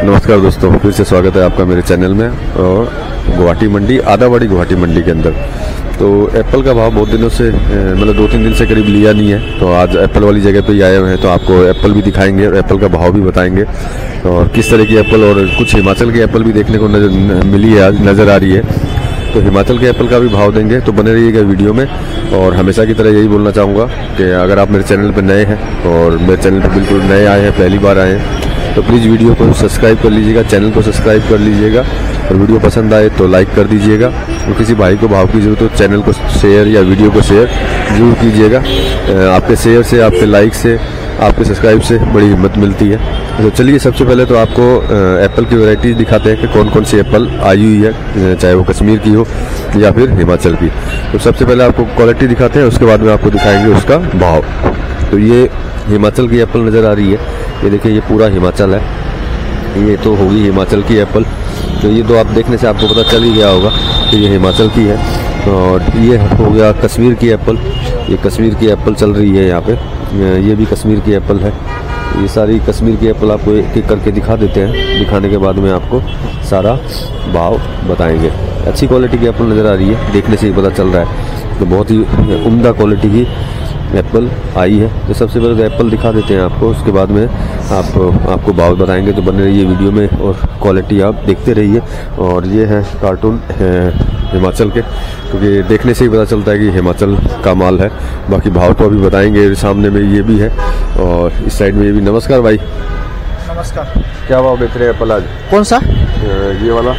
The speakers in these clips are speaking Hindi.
नमस्कार दोस्तों, फिर से स्वागत है आपका मेरे चैनल में। और गुवाहाटी मंडी, आदावाड़ी गुवाहाटी मंडी के अंदर तो एप्पल का भाव बहुत दिनों से मतलब 2-3 दिन से करीब लिया नहीं है। तो आज एप्पल वाली जगह पे ही आए हुए हैं, तो आपको एप्पल भी दिखाएंगे और एप्पल का भाव भी बताएंगे और किस तरह की एप्पल, और कुछ हिमाचल की एप्पल भी देखने को मिली है, आज नज़र आ रही है। तो हिमाचल के एप्पल का भी भाव देंगे, तो बने रहिएगा वीडियो में। और हमेशा की तरह यही बोलना चाहूँगा कि अगर आप मेरे चैनल पर नए हैं और मेरे चैनल पर बिल्कुल नए आए हैं, पहली बार आए हैं, तो प्लीज़ वीडियो को सब्सक्राइब कर लीजिएगा, चैनल को सब्सक्राइब कर लीजिएगा और वीडियो पसंद आए तो लाइक कर दीजिएगा। और किसी भाई को भाव की ज़रूरत हो, चैनल को शेयर या वीडियो को शेयर जरूर कीजिएगा। आपके शेयर से, आपके लाइक से, आपके सब्सक्राइब से बड़ी हिम्मत मिलती है। तो चलिए, सबसे पहले तो आपको एप्पल की वैरायटी दिखाते हैं कि कौन कौन सी एप्पल आई हुई है, चाहे वो कश्मीर की हो या फिर हिमाचल की। तो सबसे पहले आपको क्वालिटी दिखाते हैं, उसके बाद में आपको दिखाएंगे उसका भाव। तो ये हिमाचल की एप्पल नज़र आ रही है, ये देखिए, ये पूरा हिमाचल है, ये तो होगी हिमाचल की एप्पल। तो ये तो आप देखने से आपको पता चल ही गया होगा कि ये हिमाचल की है। और ये हो गया कश्मीर की एप्पल, ये कश्मीर की एप्पल चल रही है यहाँ पे, ये भी कश्मीर की एप्पल है। ये सारी कश्मीर की एप्पल आपको एक एक करके दिखा देते हैं, दिखाने के बाद में आपको सारा भाव बताएंगे। अच्छी क्वालिटी की एप्पल नज़र आ रही है, देखने से ही पता चल रहा है। तो बहुत ही उम्दा क्वालिटी की एप्पल आई है। तो सबसे पहले तो एप्पल दिखा देते हैं आपको, उसके बाद में आपको भाव बताएंगे। तो बने रहिए वीडियो में और क्वालिटी आप देखते रहिए। और ये है कार्टून हिमाचल के, क्योंकि देखने से ही पता चलता है कि हिमाचल का माल है। बाकी भाव तो अभी बताएंगे। सामने में ये भी है और इस साइड में ये भी। नमस्कार भाई। नमस्कार। क्या भाव बेच रहे हैं एप्पल आज? कौन सा? ये वाला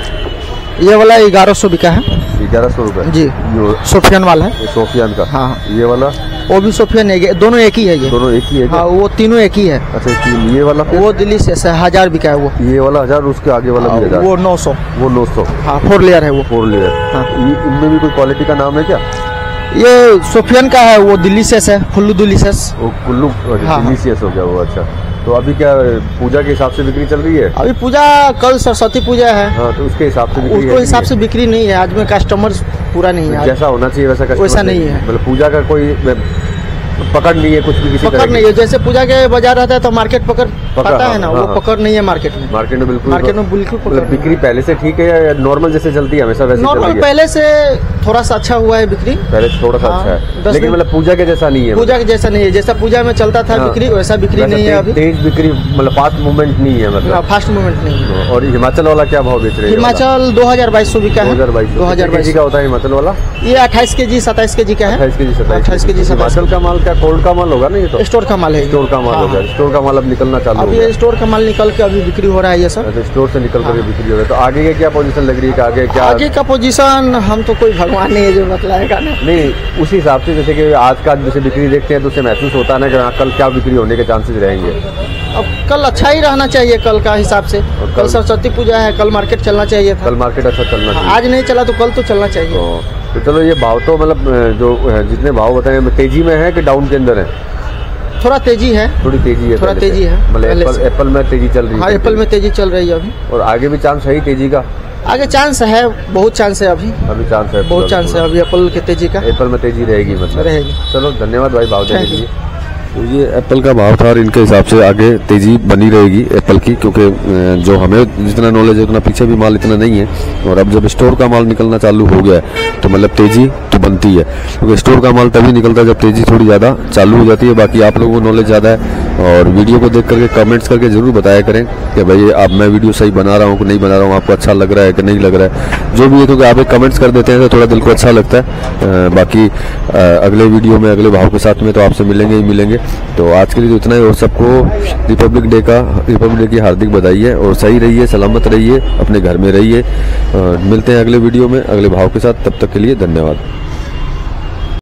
1100 बिका है। 1100 रुपये जी, सोफियान वाला है। सोफियान का? हाँ। ये वाला? वो भी सोफियान है, दोनों एक ही है। ये दोनों एक ही है? हाँ, वो तीनों एक ही है। अच्छा, ये वाला फिर? वो दिल्ली से 1000 बिका है। वो ये वाला 1000, उसके आगे वाला भी 1000? वो 900। वो 900? हाँ, 4 लेयर है वो। 4 लेयर। हाँ। इनमें भी कोई क्वालिटी का नाम है क्या? ये सोफियान का है, वो दिल्ली से है, कुल्लू दिल्ली से। वो कुल्लू दिल्ली से हो गया वो। अच्छा, तो अभी क्या पूजा के हिसाब से बिक्री चल रही है? अभी पूजा, कल सरस्वती पूजा है। हाँ, तो उसके हिसाब से बिक्री? उसको हिसाब से बिक्री नहीं है आज में, कस्टमर पूरा नहीं है। जैसा होना चाहिए वैसा नहीं है। मतलब पूजा का कोई पकड़ नहीं है, कुछ भी किसी पकड़ नहीं है। जैसे पूजा के बाजार रहता है तो मार्केट पकड़ पता है ना, वो पकड़ नहीं है मार्केट में। मार्केट में बिल्कुल पकड़। बिक्री पहले से ठीक है या नॉर्मल जैसे चलती है हमेशा वैसे? नॉर्मल पहले से थोड़ा सा अच्छा हुआ है बिक्री, पहले से थोड़ा सा अच्छा है, लेकिन मतलब पूजा के जैसा नहीं है। पूजा के जैसा नहीं है, जैसा पूजा में चलता था बिक्री वैसा बिक्री नहीं है अभी। तेज बिक्री मतलब फास्ट मूवमेंट नहीं है, मतलब फास्ट मूवमेंट नहीं है। और हिमाचल वाला क्या भाव बेच रहे हैं? हिमाचल 2200 बिका है। 2200 का होता है हिमाचल वाला? ये 28 kg 27 kg का है। 28 kg। हिमाचल का माल क्या कोल्ड का माल होगा ना? ये तो स्टोर का माल है। स्टोर का माल होगा। स्टोर का माल अब निकलना चालू हो गया। अभी स्टोर का माल निकल के अभी बिक्री हो रहा है ये सब। स्टोर से निकल कर बिक्री हो रहा है। तो आगे की क्या पोजीशन लग रही है? आगे क्या? आगे का पोजीशन हम तो कोई भगवान नहीं है जो बतलाएगा ना। नहीं, उसी हिसाब से जैसे कि आज का जैसे बिक्री देखते हैं तो उसे महसूस होता है ना कि कल क्या बिक्री होने के चांसेस रहेंगे। अब कल अच्छा ही रहना चाहिए कल का हिसाब से। कल सरस्वती पूजा है, कल मार्केट चलना चाहिए था। कल मार्केट अच्छा चलना चाहिए। आज नहीं चला तो कल तो चलना चाहिए। तो चलो, ये भाव तो मतलब जो जितने भाव बताए तेजी में है कि डाउन के अंदर है? थोड़ा तेजी है। थोड़ी तेजी है? थोड़ा तेजी है, मतलब एप्पल में तेजी चल रही है? हाँ, एप्पल में तेजी चल रही है अभी। और आगे भी चांस है तेजी का? आगे चांस है, बहुत चांस है अभी चांस है, बहुत चांस है अभी एप्पल के तेजी का। एप्पल में तेजी रहेगी मतलब? रहेगी। चलो, धन्यवाद भाई भाव देने के लिए। तो ये एप्पल का भाव था और इनके हिसाब से आगे तेजी बनी रहेगी एप्पल की, क्योंकि जो हमें जितना नॉलेज है उतना पीछे भी माल इतना नहीं है। और अब जब स्टोर का माल निकलना चालू हो गया है तो मतलब तेजी तो बनती है, क्योंकि स्टोर का माल तभी निकलता है जब तेजी थोड़ी ज़्यादा चालू हो जाती है। बाकी आप लोगों को नॉलेज ज़्यादा है और वीडियो को देख करके कमेंट्स करके ज़रूर बताया करें कि भाई अब मैं वीडियो सही बना रहा हूँ कि नहीं बना रहा हूँ, आपको अच्छा लग रहा है कि नहीं लग रहा है, जो भी है। क्योंकि आप एक कमेंट्स कर देते हैं तो थोड़ा दिल को अच्छा लगता है। बाकी अगले वीडियो में अगले भाव के साथ में तो आपसे मिलेंगे ही मिलेंगे। तो आज के लिए तो इतना ही। और सबको रिपब्लिक डे की हार्दिक बधाई है। और सही रहिए, सलामत रहिए, अपने घर में रहिए। मिलते हैं अगले वीडियो में अगले भाव के साथ। तब तक के लिए धन्यवाद।